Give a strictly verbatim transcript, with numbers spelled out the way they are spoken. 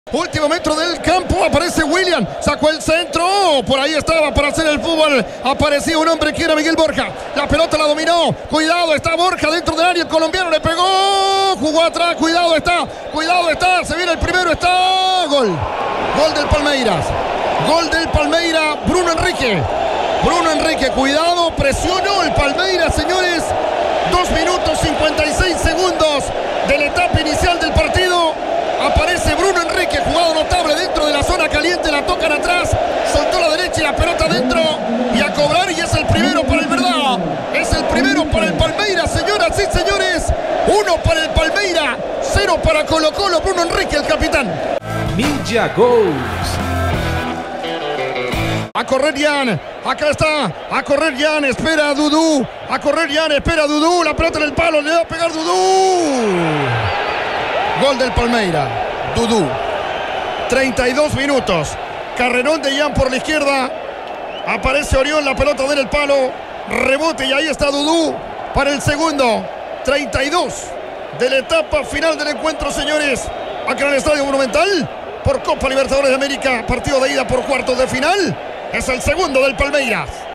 Último metro del campo, aparece William, sacó el centro, por ahí estaba para hacer el fútbol, aparecía un hombre que era Miguel Borja, la pelota la dominó, cuidado, está Borja dentro del área, el colombiano le pegó, jugó atrás, cuidado está, cuidado está, se viene el primero, está, gol, gol del Palmeiras, gol del Palmeiras, Bruno Henrique, Bruno Henrique, cuidado, presionó el Palmeiras, señores, dos minutos cincuenta y seis segundos de la etapa inicial del partido. Aparece Bruno Henrique, jugado notable dentro de la zona caliente, la tocan atrás, soltó la derecha y la pelota adentro y a cobrar, y es el primero para el Verdad, es el primero para el Palmeiras, señoras y señores, uno para el Palmeiras, cero para Colo Colo, Bruno Henrique, el capitán. Ninja Goals. A correr Jan, acá está, a correr Jan, espera a Dudú, a correr Jan, espera a Dudú, la pelota en el palo, le va a pegar Dudú. Gol del Palmeiras, Dudú. treinta y dos minutos. Carrerón de Jan por la izquierda. Aparece Orión, la pelota en el palo. Rebote y ahí está Dudú para el segundo. treinta y dos de la etapa final del encuentro, señores. Acá en el Estadio Monumental. Por Copa Libertadores de América. Partido de ida por cuartos de final. Es el segundo del Palmeiras.